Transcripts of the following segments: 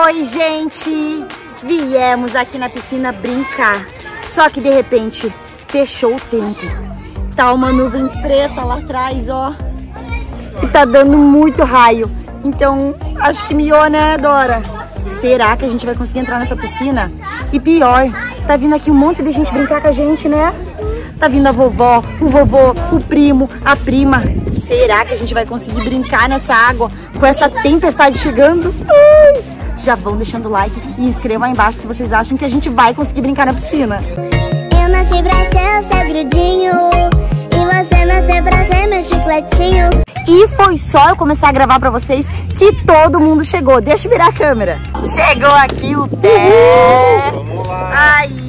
Oi, gente! Viemos aqui na piscina brincar. Só que de repente fechou o tempo. Tá uma nuvem preta lá atrás, ó. E tá dando muito raio. Então, acho que miou, né, Dora? Será que a gente vai conseguir entrar nessa piscina? E pior, tá vindo aqui um monte de gente brincar com a gente, né? Tá vindo a vovó, o vovô, o primo, a prima. Será que a gente vai conseguir brincar nessa água com essa tempestade chegando? Ai! Já vão deixando o like e inscrevam aí embaixo se vocês acham que a gente vai conseguir brincar na piscina. Eu nasci pra ser o seu grudinho e você nasceu pra ser meu chicletinho. E foi só eu começar a gravar pra vocês que todo mundo chegou. Deixa eu virar a câmera. Chegou aqui o Té. Vamos lá. Aí.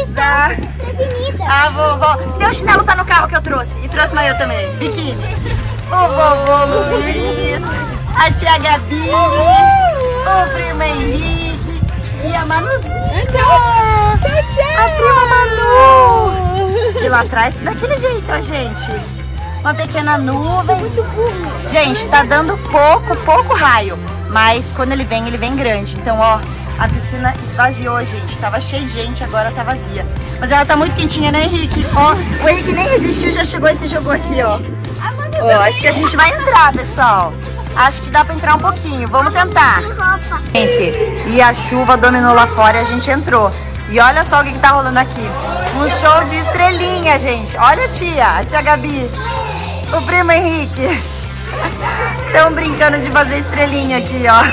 A vovó. Teu chinelo tá no carro que eu trouxe. E trouxe maiô também. Biquíni. O vovô Luiz. A tia Gabi. O primo Henrique. E a Manuzinha. Tchau, tchau. A prima Manu. E lá atrás, daquele jeito, ó, gente. Uma pequena nuvem. Gente, tá dando pouco raio. Mas quando ele vem grande. Então, ó, a piscina esvaziou, gente. Tava cheia de gente, agora tá vazia. Mas ela tá muito quentinha, né, Henrique? Ó, o Henrique nem resistiu, já chegou e se jogou aqui, ó. Ó, acho que a gente vai entrar, pessoal. Acho que dá pra entrar um pouquinho. Vamos tentar. Gente, e a chuva dominou lá fora e a gente entrou. E olha só o que tá rolando aqui. Um show de estrelinha, gente. Olha a tia Gabi. O primo Henrique. Estão brincando de fazer estrelinha aqui, ó.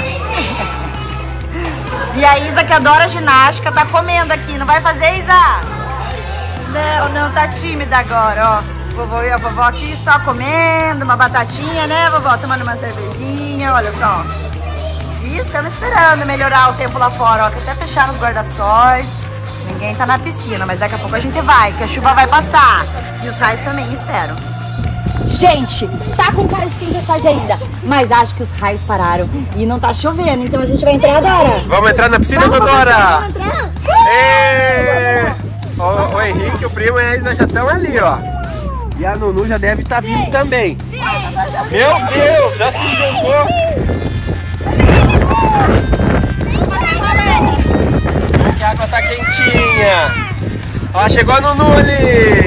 E a Isa, que adora ginástica, tá comendo aqui. Não vai fazer, Isa? Não, tá tímida agora, ó. Vovô e a vovó aqui só comendo uma batatinha, né, vovó? Tomando uma cervejinha, olha só. E estamos esperando melhorar o tempo lá fora, ó. Que até fecharam os guarda-sóis. Ninguém tá na piscina, mas daqui a pouco a gente vai, que a chuva vai passar. E os raios também, espero. Gente, tá com cara de tempestade ainda, mas acho que os raios pararam e não tá chovendo, então a gente vai entrar, Dora. Vamos entrar na piscina, Dora? O Henrique, o primo e a Isa já estão ali, ó. E a Nunu já deve estar vindo também. Meu Deus, já se jogou. Aqui a água tá quentinha. Ó, chegou a Nunu ali.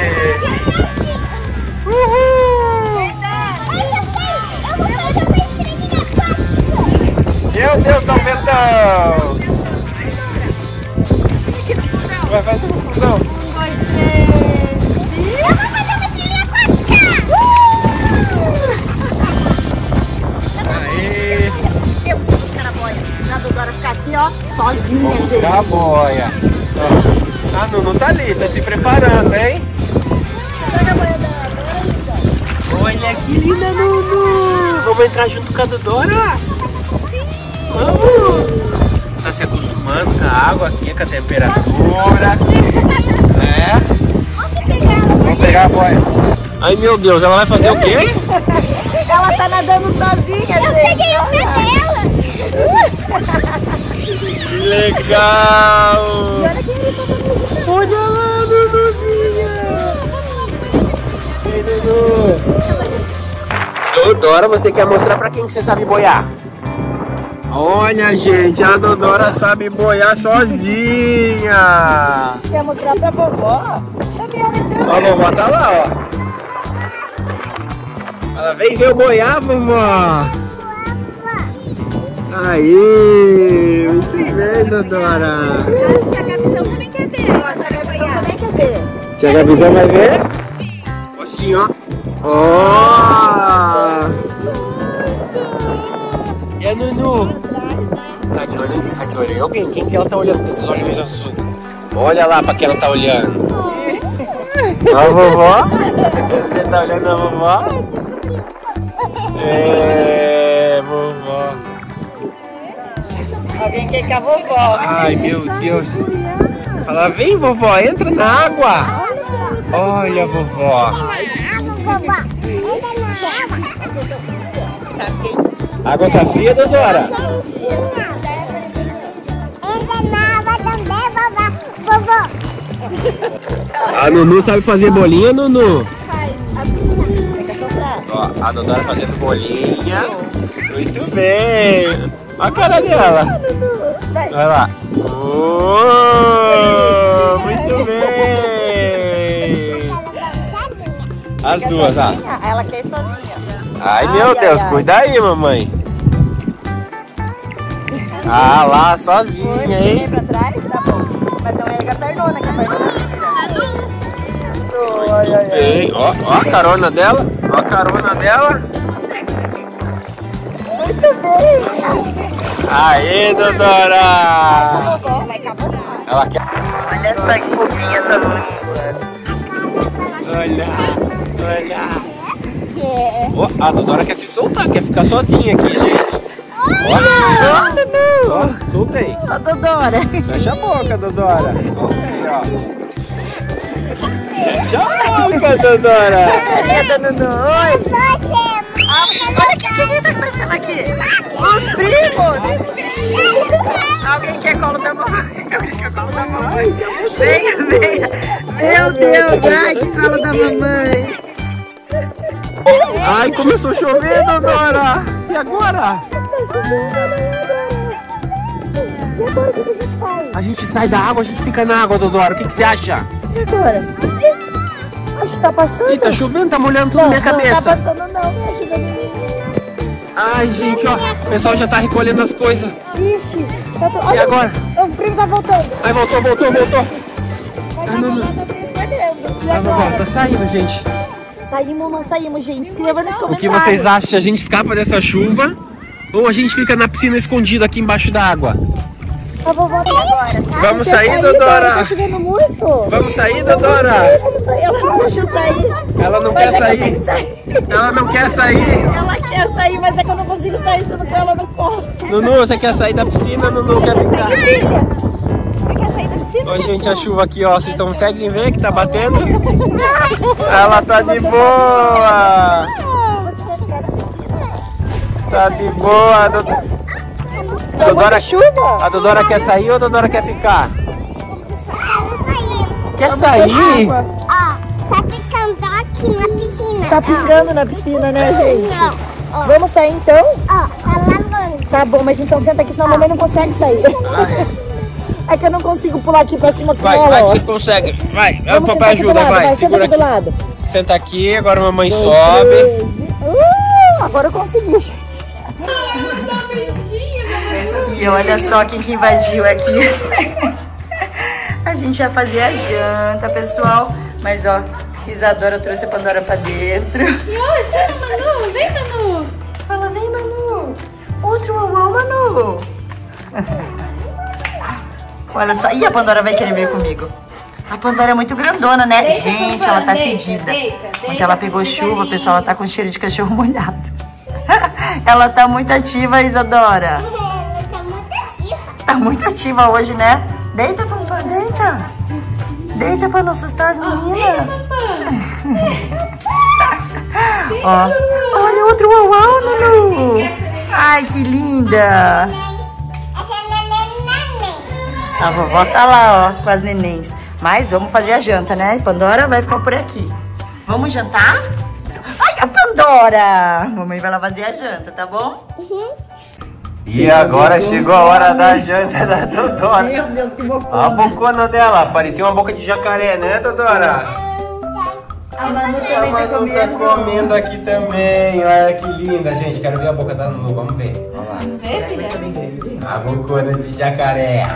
Uhul. Meu Deus, dá um ventão. Vai no fundão. 1, 2, 3. Eu vou fazer uma estrelinha aquática. Aí. Eu preciso buscar a boia. Pra Dora ficar aqui, ó, sozinha, Vamos gente. buscar a boia. Ó, a Nunu tá ali, tá se preparando, hein? Olha que linda, Nunu! Vamos entrar junto com a Dora? Sim! Vamos! Tá se acostumando com a água aqui, com a temperatura. Vamos pegar a boia. Ai, meu Deus, ela vai fazer o quê? Ela tá nadando sozinha, Eu gente. peguei o pé dela. Que legal! Olha lá, Nunuzinha! Ei, Dudu! Dora, você quer mostrar pra quem que você sabe boiar? Olha, gente, a Dodora sabe boiar sozinha! Quer mostrar pra vovó? Chame ela então. A vovó tá lá, ó. Ela vem ver eu boiar, vovó! Aí, muito bem, Dodora! Tia Gabizão também quer ver. Tia Gabizão também quer ver. Tia Gabizão vai ver? Assim, ó. Ó! E a Nunu? Tá de olho em alguém? Quem que ela tá olhando com esses olhos azuis? Olha lá pra quem ela tá olhando. A vovó? Você tá olhando a vovó? É, vovó. Alguém quer que a vovó. Ai, meu Deus. Ela vem, vovó, entra na água. Olha, vovó. A água tá fria, Dodora? A Nunu sabe fazer bolinha, Nunu? Ó, a Dodora fazendo bolinha. Muito bem. Olha a cara dela. vai. Vai lá. Muito bem. As duas, ah. Ela quer ir sozinha. Ai, meu Deus, cuida aí, mamãe. Ah, lá, sozinha, hein? Pra trás, tá bom. Mas não é a pernona, que a pernona tira. Muito bem. Ó a carona dela. Ó a carona dela. Muito bem. Aê, Dodora! Ela quer... Olha só que fofinha essas duas. Olha. Ó, a Dodora quer se soltar, quer ficar sozinha aqui, gente. Ó, soltei. Ó, Dodora. Fecha a boca, Dodora. Soltei, ó. Fecha a boca, Dodora. Eita, Dudu. Oi. Olha quem tá aparecendo aqui. Os primos. Alguém quer colo da mamãe? Venha. Meu Deus, ai, que colo da mamãe. Ai, começou a chover, Dodora. E agora? A gente sai da água, a gente fica na água, Dodora. O que você acha? E agora? Acho que tá passando. Ih, tá chovendo, tá molhando tudo na minha cabeça. Não tá passando não, me ajuda a mim. Ai, gente, ó, o pessoal já tá recolhendo as coisas. Ixi, tá tudo... E agora? O primo tá voltando. Ai, voltou. Ah, não. Tá saindo, gente. Saímos ou não saímos, gente? Escreva nos comentários. O que vocês acham? Se a gente escapa dessa chuva ou a gente fica na piscina escondida aqui embaixo da água? A vovó tá agora, tá? Vamos sair, Dodora? Tá chovendo muito. Vamos sair, Dodora? Vamos sair. Ela não deixa eu sair. Ela não Mas quer é que eu sair. tenho que sair. Ela não quer sair. Ela quer sair, mas é que eu não consigo sair se eu não pôr ela no colo. Nunu, você quer sair da piscina? Nunu quer ficar. Você quer sair da piscina? Ó, gente, a chuva aqui, ó. Vocês conseguem ver que tá batendo? Ela tá de boa. Você vai ficar na piscina? Tá de boa, Dodora. Muita chuva? A Dodora quer sair ou a Dodora quer ficar? Quer sair? Ó, tá ficando aqui na piscina. Tá pingando na piscina, né, gente? Não. Ó, Vamos sair então? tá lavando. Tá bom, mas então senta aqui, senão a mamãe não consegue sair. É que eu não consigo pular aqui pra cima com Vai, ela, vai ó. que você consegue. Vai, o Vamos papai sentar aqui do ajuda, lado, vai. senta Segura aqui do aqui. lado. Senta aqui, agora a mamãe sobe. Agora eu consegui. E olha só quem que invadiu aqui. A gente ia fazer a janta, pessoal. Mas ó, Isadora trouxe a Pandora pra dentro. Chama, Manu! Vem, Manu! Fala, vem, Manu. Outro uau, Manu. Olha só. Ih, a Pandora vai querer vir comigo. A Pandora é muito grandona, né? Deita, Gente, Pandora, ela tá deita, fedida. deita, Porque ela pegou fica chuva, ali. pessoal. Ela tá com cheiro de cachorro molhado. Ela tá muito ativa, Isadora. Ela tá muito ativa. Tá muito ativa hoje, né? Deita, papai, deita. Deita pra não assustar as meninas. Ó, olha outro uau, Lulu. Ai, que linda. Essa é neném. A vovó tá lá, ó, com as nenéns. Mas vamos fazer a janta, né? Pandora vai ficar por aqui. Vamos jantar? Ai, a Pandora! Mamãe vai lá fazer a janta, tá bom? E agora chegou a hora da janta da Dodora. Meu Deus, que Olha a bocona. bocona dela, parecia uma boca de jacaré, né, Dodora? A Manu A também tá Manu tá comendo. comendo aqui também, olha que linda, gente. Quero ver a boca da Nunu, vamos ver. Olha lá. Vem, filha. A bocona de jacaré.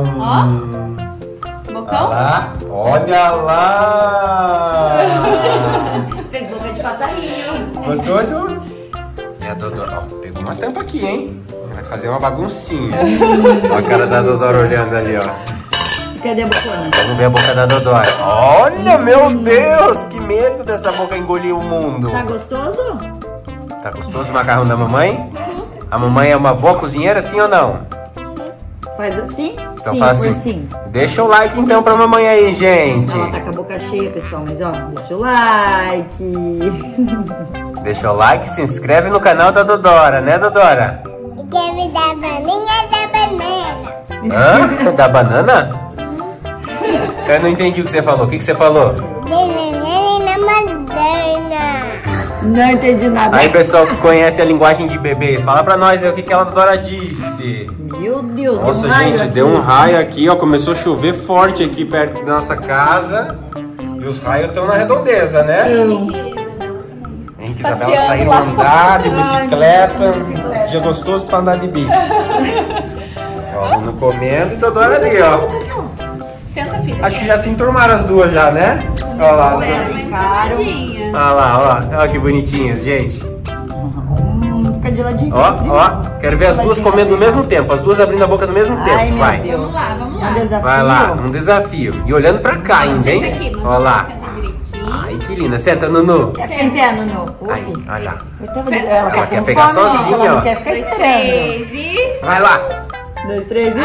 Bocão? Olha lá! Fez boca de passarinho. Gostoso? E a Dodora, ó, pegou uma tampa aqui, hein? Vai fazer uma baguncinha. Olha a cara da Dodora olhando ali, ó. Cadê a bocona? Vamos ver a boca da Dodora. Olha, meu Deus! Que medo dessa boca engolir o mundo. Tá gostoso? Tá gostoso o macarrão da mamãe? A mamãe é uma boa cozinheira, sim ou não? Faz assim? Então sim, faz foi assim. assim. Deixa o like então pra mamãe aí, gente. Ela tá com a boca cheia, pessoal. Mas ó, deixa o like. Deixa o like, se inscreve no canal da Dodora, né, Dodora? E quer me dar balinha da banana. Hã? Da banana? Eu não entendi o que você falou. O que você falou? De neném na banana. Não entendi nada. Aí, pessoal que conhece a linguagem de bebê, fala pra nós aí o que a Dora disse. Meu Deus, Nossa, deu um raio gente, aqui. deu um raio aqui, ó. Começou a chover forte aqui perto da nossa casa. E os raios estão na redondeza, né? Henrique e Isabela saíram andar de bicicleta. Dia gostoso pra andar de bis. Ó, no comendo e Dodora ali, ó. Senta, filha. Acho que já se enturmaram as duas já, né? Olha lá, as duas. Olha lá, olha que bonitinhas, gente. Fica de ladinho. Ó, quero ver as duas comendo no mesmo tempo. As duas abrindo a boca no mesmo tempo. Ai, meu Vai. Deus. Vamos lá, vamos lá. Um desafio. Vai lá, um desafio. E olhando pra cá ainda, hein? Senta aqui, Manu. Olha lá. Senta direitinho. Ai, que linda. Senta, Nunu. Quer ficar em pé, Nuno? Aí, olha lá. Ela Ela quer com pegar fome, gente, sozinha, ela ó. não quer ficar 2, esperando. 3 e... Vai lá. 2, 3 e...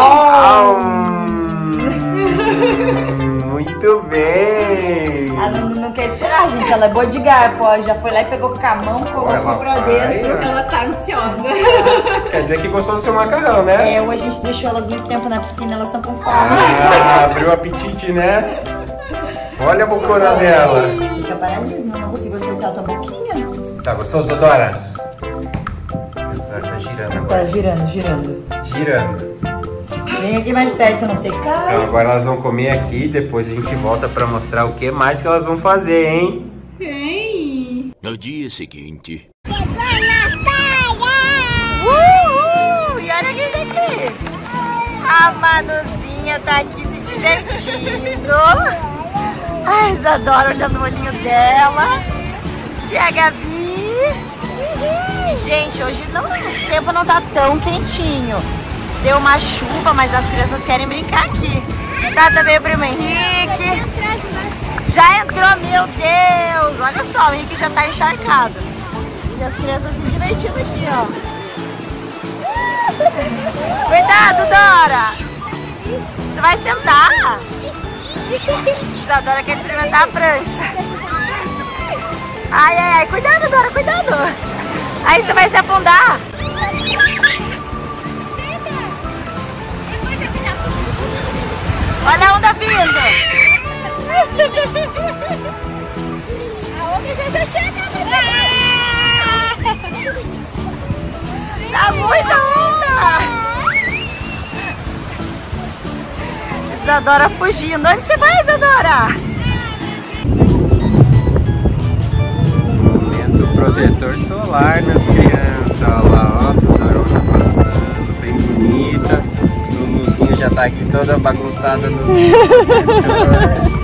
Muito bem. A Nuno não quer esperar, gente. Ela é boa de garfo, ó. Já foi lá e pegou com a mão, colocou pra dentro. Ela tá ansiosa. Quer dizer que gostou do seu macarrão, né? É, hoje a gente deixou elas muito tempo na piscina, elas estão com fome. Ah, abriu o apetite, né? Olha a bocona dela. Fica paradíssima, não consigo acertar a tua boquinha. Tá gostoso, Dodora? Dodora tá girando Tá agora. girando. Girando. Vem aqui mais perto, você não secar. Então agora elas vão comer aqui, depois a gente volta pra mostrar o que mais que elas vão fazer, hein? Ei. No dia seguinte. E olha quem tá aqui. A Manuzinha tá aqui se divertindo. A Isadora olhando o olhinho dela. Tia Gabi. E, gente, hoje o tempo não tá tão quentinho. Deu uma chuva, mas as crianças querem brincar aqui. Tá também o primo Henrique. Já entrou, meu Deus. Olha só, o Henrique já tá encharcado. E as crianças se divertindo aqui, ó. Cuidado, Dora. Você vai sentar? Isadora quer experimentar a prancha. Ai, cuidado, Dora, cuidado. Aí você vai se afundar. Olha a onda vindo. A onda já chega. Tá muita onda. Isadora fugindo. Onde você vai, Isadora? Momento protetor solar nas crianças. Olha lá, ó, a Dorona passando, bem bonita. Nunuzinha já tá aqui toda bagunçada no protetor.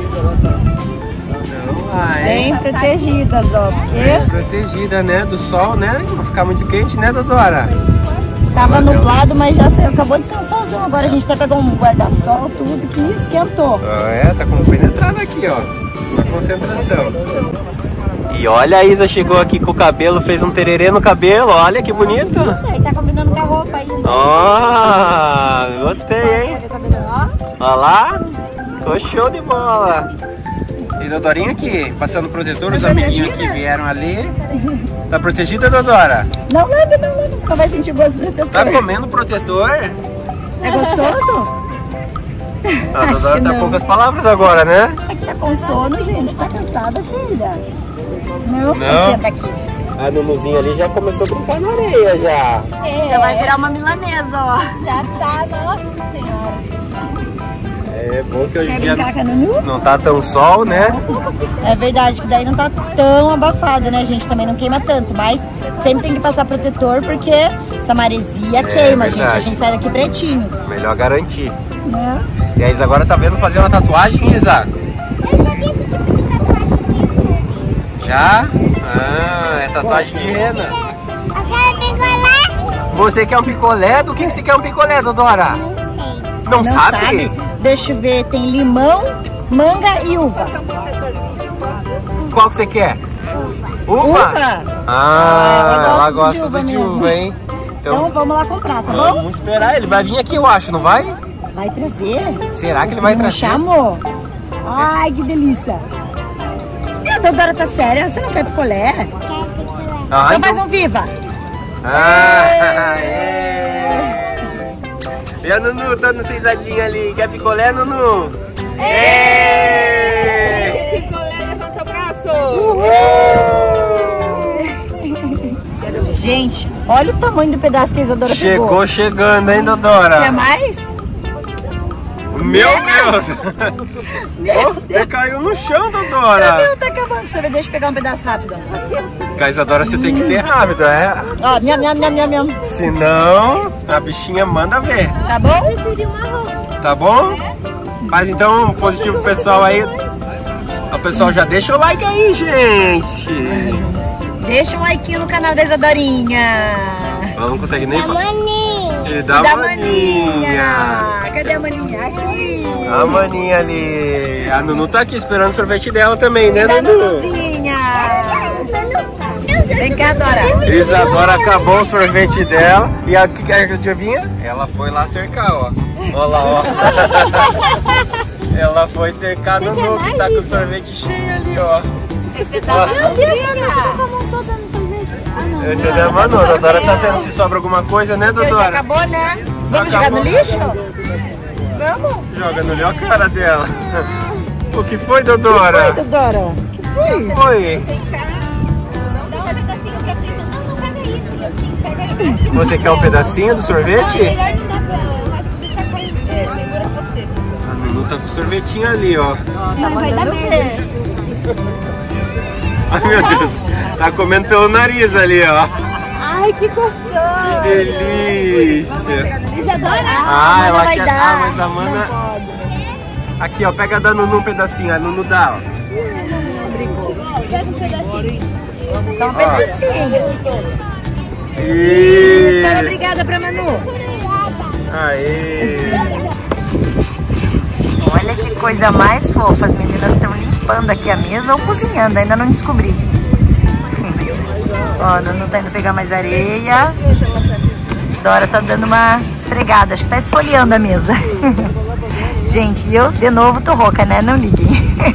Bem protegidas, ó. Bem Porque protegida, né? Do sol, né? Não ficar muito quente, né, Dodora? tava nublado, mas já saiu. Acabou de ser um solzão. Agora a gente até pegou um guarda-sol, tudo que esquentou. É, tá compenetrado aqui, ó. Sua concentração. E olha, a Isa chegou aqui com o cabelo, fez um tererê no cabelo. Olha que bonito. E tá combinando com a roupa ainda. Ó, gostei, hein? Olha o cabelo, ó. Olha lá. Ficou show de bola. E Dodorinha aqui, passando protetor, os amiguinhos que vieram ali. Tá protegida, Dodora? Não leve, você não vai sentir o gosto protetor. Tá comendo protetor? É gostoso? A Acho Dodora que tá não. poucas palavras agora, né? Isso aqui tá com sono, gente. Tá cansada, filha? Não? Não. Senta aqui. A Nunuzinha ali já começou a brincar na areia já. Já vai virar uma milanesa, ó. Já tá, nossa senhora. É bom que hoje Quer em dia brincar com a Nunu? não tá tão sol, né? É verdade que daí não tá tão abafado, né, gente? Também não queima tanto, mas sempre tem que passar protetor porque essa maresia queima, gente. A verdade. gente sai daqui pretinhos, Melhor garantir. né? E a Isa agora tá vendo fazer uma tatuagem, Isa? Eu já vi esse tipo de tatuagem aqui. Já? Ah, é tatuagem de rena. Eu quero picolé. Você quer um picolé? Do que você quer um picolé, Dodora? Não sei. Não, sabe? Deixa eu ver, tem limão, manga e uva. Qual que você quer? Uva? Uva? Ah, ela ela gosta gosta de de uva uva, hein? Então vamos lá comprar, tá bom? Vamos esperar. Ele vai vir aqui, eu acho, não vai? Vai trazer. Será que ele vai Não trazer? chamou. Ai, que delícia. E a Dodora tá séria? Você não quer picolé? Quero picolé. Ah, Então faz um viva. Ah, é. E a Nunu dando risadinha ali. Quer picolé, Nunu? É. Picolé, levanta o braço. Uhul! Gente, olha o tamanho do pedaço que a Isadora Chegou pegou. chegando, hein, Dodora? Quer mais? Meu Deus! Você caiu no chão, Dodora! Meu, tá acabando. Senhora, deixa eu pegar um pedaço rápido. Com a Isadora você tem que ser rápido, é? Ó, miam, miam, miam, miam, miam. Senão, a bichinha manda ver. Tá bom? Tá bom? Faz então um positivo pro pessoal aí. O pessoal já deixa o like aí, gente. Deixa um like no canal da Isadorinha. Ela não consegue nem falar. Maninho. E da Da maninha. Cadê a maninha? Aqui. A maninha ali. A Nunu tá aqui esperando o sorvete dela também, né, Da Nunu? Nunuzinha. Vem cá, Dora. Isadora acabou o sorvete dela. E a que adivinha? Ela foi lá cercar, ó. Olha lá, ó. Ela foi cercar a Nunu, que tá com o sorvete cheio ali, ó. Esse é da Nunuzinha. Esse é da Manu. A Dodora tá vendo se sobra alguma coisa, né, Já Dodora? acabou, né? Vamos Acabou. jogar no lixo? Vamos. Joga no olho a cara dela. O que foi, Dodora? Oi, Dora. Foi. Dá um pedacinho pra Prima. Não, pega aí, filha. Assim, pega aí. Você quer um pedacinho do sorvete? Melhor não dá pra ela. Ela vai deixar cair. Segura você. A Nunu tá com o sorvetinho ali, ó. Tá mandando ver. Ai, meu Deus. Tá comendo pelo nariz ali, ó. Ai, que gostoso. Que delícia. Isadora? Ah, ela vai quer. dar. Ah, mas a Mana. Aqui, ó. Pega da Nunu um pedacinho. A Nunu dá, ó. Pega um pedacinho. Só um pedacinho. Isso. Fala obrigada pra Manu. Aê. Olha que coisa mais fofa. As meninas estão limpando aqui a mesa ou cozinhando. Ainda não descobri. Ó, Nunu tá indo pegar mais areia. Dora tá dando uma esfregada. Acho que tá esfoliando a mesa. Gente, eu de novo tô rouca, né? Não liguem.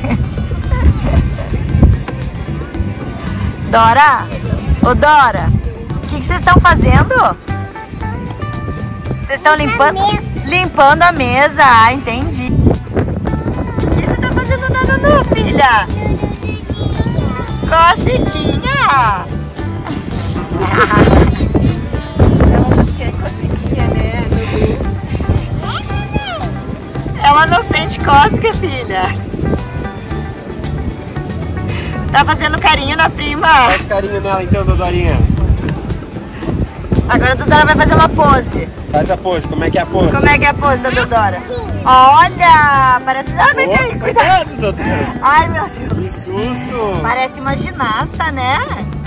Dora! Ô, Dora! O que vocês estão fazendo? Vocês estão limpando a mesa. Ah, entendi. O que você tá fazendo na Nunu, filha? Cocequinha! Ela não sente cócega, filha. Tá fazendo carinho na prima. Faz carinho nela então, Dodorinha. Agora a Dodora vai fazer uma pose. Faz a pose. Como é que é a pose? Como é que é a pose da Dodora? Olha! Parece... Ah, vem aí, cuidado! Cuidado, Dodora. Ai, meu Que Deus. susto. Parece uma ginasta, né?